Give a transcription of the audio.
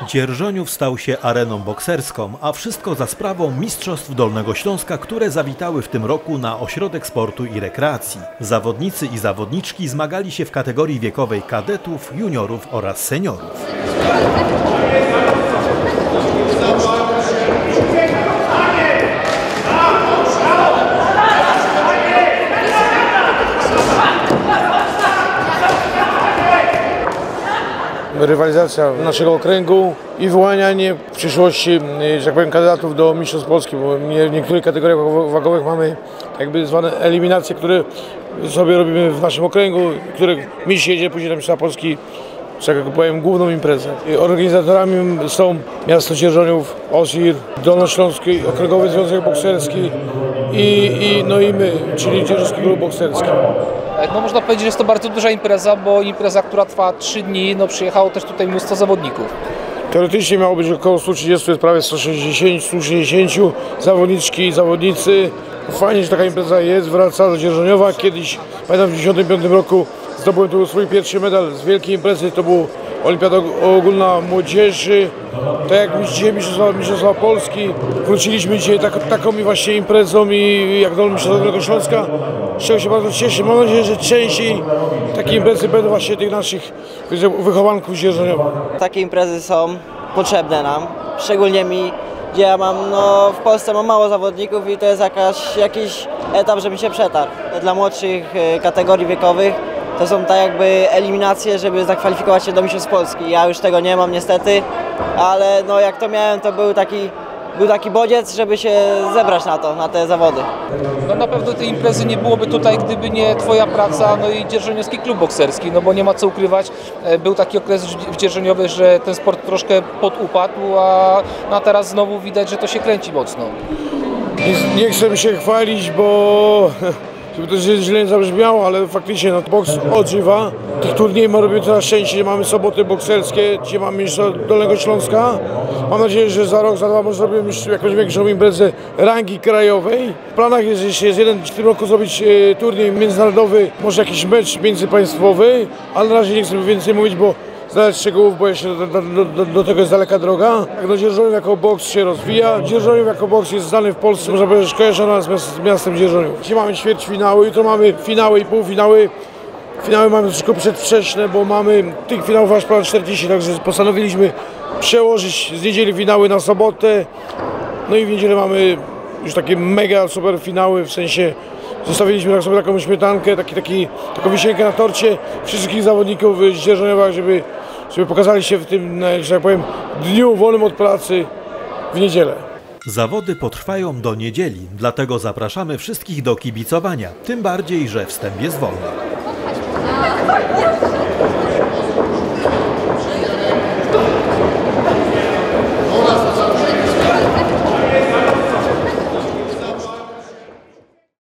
Dzierżoniów stał się areną bokserską, a wszystko za sprawą Mistrzostw Dolnego Śląska, które zawitały w tym roku na Ośrodek Sportu i Rekreacji. Zawodnicy i zawodniczki zmagali się w kategorii wiekowej kadetów, juniorów oraz seniorów. Rywalizacja naszego okręgu i wyłanianie w przyszłości, że tak powiem, kandydatów do Mistrzostw Polski, bo w niektórych kategoriach wagowych mamy jakby zwane eliminacje, które sobie robimy w naszym okręgu, które mistrz jedzie później na Mistrzostwa Polski, że jak powiem, główną imprezę. Organizatorami są miasto Dzierżoniów, OSIR, Dolnośląski Okręgowy Związek Bokserski i my, czyli Dzierżoniowski Klub Bokserski. No można powiedzieć, że jest to bardzo duża impreza, bo impreza, która trwa 3 dni, przyjechało też tutaj mnóstwo zawodników. Teoretycznie miało być około 130, jest prawie 160 zawodniczki i zawodnicy. Fajnie, że taka impreza jest, wraca do Dzierżoniowa. Kiedyś, pamiętam, w 1995 roku zdobyłem tu swój pierwszy medal z wielkiej imprezy, to był Olimpiada Ogólna Młodzieży. Tak jak dzisiaj Mistrzostwa Polski, wróciliśmy dzisiaj taką właśnie imprezą i jak do Mistrzostwa Dolnego Śląska, z czego się bardzo cieszę. Mam nadzieję, że częściej takie imprezy będą właśnie tych naszych wychowanków z Dzierżoniowa. Takie imprezy są potrzebne nam, szczególnie mi, gdzie ja mam, w Polsce mam mało zawodników i to jest jakiś etap, żeby się przetarł. Dla młodszych kategorii wiekowych to są tak jakby eliminacje, żeby zakwalifikować się do Mistrzostw Polski. Ja już tego nie mam niestety, ale jak to miałem, to był taki bodziec, żeby się zebrać na te zawody. Na pewno tej imprezy nie byłoby tutaj, gdyby nie Twoja praca, i Dzierżoniowski Klub Bokserski, bo nie ma co ukrywać. Był taki okres w Dzierżoniowie, że ten sport troszkę podupadł, a teraz znowu widać, że to się kręci mocno. Nie chcę się chwalić, bo żeby to źle nie zabrzmiało, ale faktycznie boks odżywa. Tych turniejów robimy coraz częściej, mamy soboty bokserskie, dzisiaj mamy Mistrzostwa Dolnego Śląska. Mam nadzieję, że za rok, za dwa może zrobimy jakąś większą imprezę rangi krajowej. W planach jest jeszcze jeden w tym roku zrobić turniej międzynarodowy, może jakiś mecz międzypaństwowy, ale na razie nie chcę więcej mówić, bo znaleźć szczegółów, bo jeszcze do tego jest daleka droga. Dzierżoniów jako boks się rozwija. Dzierżoniów jako boks jest znany w Polsce, można powiedzieć, kojarzona z miastem Dzierżoniów. Dzisiaj mamy ćwierćfinały, jutro mamy finały i półfinały. Finały mamy tylko przedwczesne, bo mamy tych finałów aż ponad 40, także postanowiliśmy przełożyć z niedzieli finały na sobotę. I w niedzielę mamy już takie mega super finały, w sensie zostawiliśmy sobie taką śmietankę, taką wisienkę na torcie wszystkich zawodników z Dzierżoniowa, żeby pokazali się w tym, że tak powiem, dniu wolnym od pracy w niedzielę. Zawody potrwają do niedzieli, dlatego zapraszamy wszystkich do kibicowania, tym bardziej, że wstęp jest wolny.